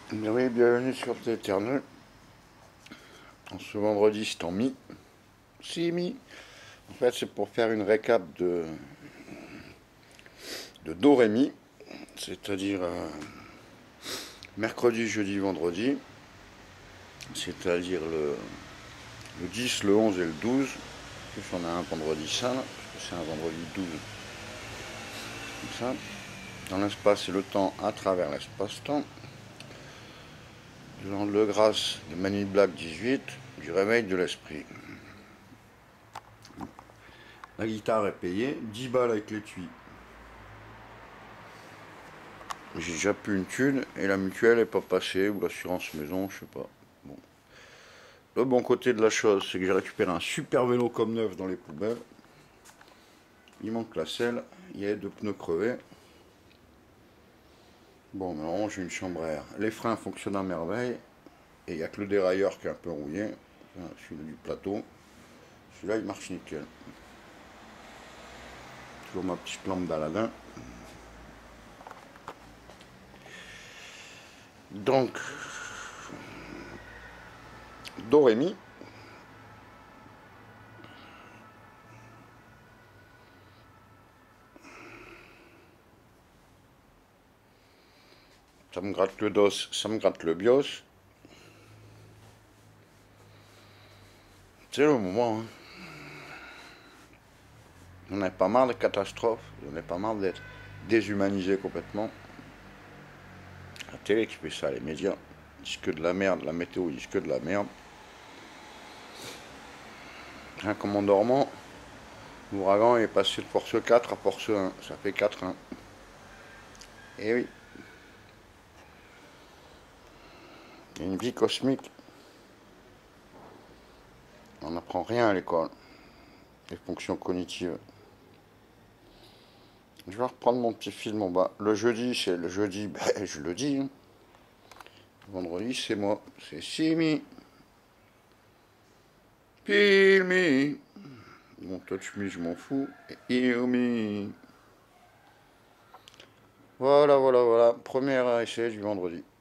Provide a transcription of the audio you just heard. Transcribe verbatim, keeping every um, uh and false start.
Oui, bienvenue sur Eternal. En ce vendredi, c'est en mi. Si, mi. En fait, c'est pour faire une récap de, de Do Ré Mi, c'est-à-dire euh, mercredi, jeudi, vendredi, c'est-à-dire le, le dix, le onze et le douze. En plus, on a un vendredi saint, là, parce que c'est un vendredi douze. Comme ça. Dans l'espace et le temps à travers l'espace-temps. Du Land de grâce de Manu Black dix-huit, du réveil de l'esprit. La guitare est payée, dix balles avec l'étui. J'ai déjà plus une thune et la mutuelle est pas passée, ou l'assurance maison, je sais pas. Bon. Le bon côté de la chose, c'est que j'ai récupéré un super vélo comme neuf dans les poubelles. Il manque la selle, il y a deux pneus crevés. Bon, maintenant j'ai une chambre à air. Les freins fonctionnent à merveille. Et il n'y a que le dérailleur qui est un peu rouillé. Celui-là du plateau. Celui-là il marche nickel. Toujours ma petite lampe d'Aladin. Donc, Do Ré Mi. Ça me gratte le dos, ça me gratte le bios. C'est le moment. Hein. On est pas marre de catastrophes, on est pas marre d'être déshumanisé complètement. La télé qui fait ça, les médias, ils disent que de la merde, la météo, ils disent que de la merde. Rien qu'en dormant, l'ouragan est passé de force quatre à force un, ça fait quatre un. Et oui. Il y a une vie cosmique. On n'apprend rien à l'école. Les fonctions cognitives. Je vais reprendre mon petit film en bas. Le jeudi, c'est le jeudi, ben, je le dis. Hein. Vendredi, c'est moi. C'est Simi. Feel me. Mon touch me, je m'en fous. Et hear me. Voilà, voilà, voilà. Premier essai du vendredi.